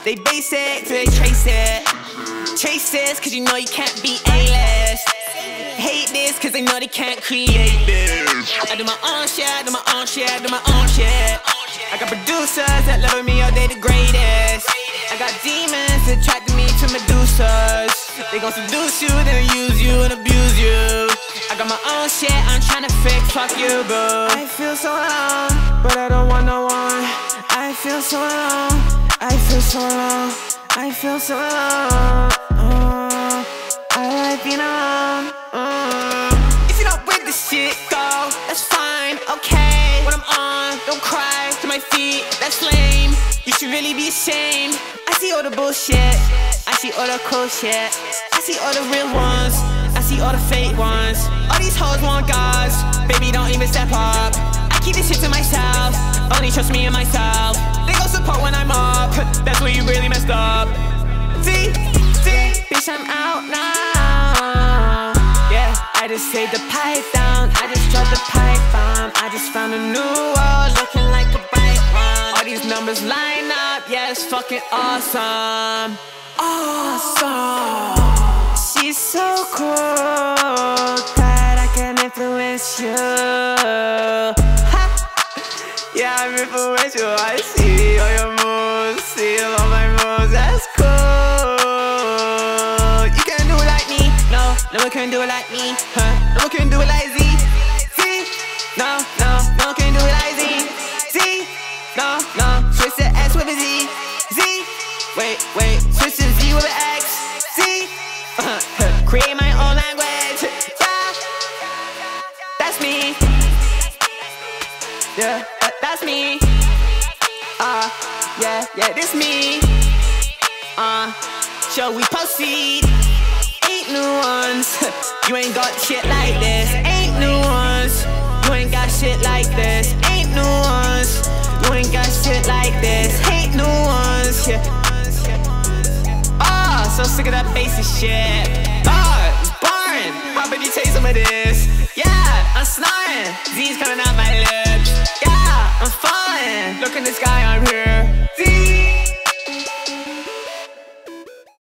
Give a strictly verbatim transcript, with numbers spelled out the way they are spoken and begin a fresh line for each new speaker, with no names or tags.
They basic till they trace it. Trace this cause you know you can't be A-list. Hate this cause they know they can't create this. I do my own shit, I do my own shit, I do my own shit. I got producers that love me, oh they the greatest. I got demons that attracted me to Medusas. They gon' seduce you, then use you and abuse you. I got my own shit, I'm tryna fix, fuck you boo. I feel so alone, but I don't want no one. I feel so alone, I feel so alone, I feel so alone. uh, I like being alone. uh. If you're not with this shit, go, that's fine, okay. When I'm on, don't cry to my feet, that's lame. You should really be ashamed. I see all the bullshit, I see all the cool shit, I see all the real ones, I see all the fake ones. All these hoes want gods, baby don't even step up. I keep this shit to myself, only trust me and myself. They gon' support when I'm up, that's where you really messed up. See, see, bitch I'm out now. Yeah, I just laid the pipe down, I just dropped the pipe bomb. I just found a new world, looking like a bright one. All these numbers line up, yeah it's fucking awesome. Awesome. She's so cool that I can influence you. Ha! Yeah, I'm influence you. I see all your moves, see all my moves. That's cool. You can't do it like me. No, no one can do it like me. Huh? No one can do it like Z. Z. No, no, no one can do it like Z. Z. No, no. Switch the S with a Z. Z. Wait, wait. Switch the Z with an X. Z. Uh, create my own language. Yeah, that's me. Yeah, that, that's me. Uh, yeah, yeah, this me. Uh, shall we proceed? Ain't new ones. You ain't got shit like this. Ain't new ones. You ain't got shit like this. Ain't new ones. You ain't got shit like this. Ain't new ones. Yeah. Oh, so sick of that basic shit. Oh, it's boring. How about you take some of this? Yeah, I'm snoring. Z's coming out my lips. Yeah, I'm falling. Look in the sky, I'm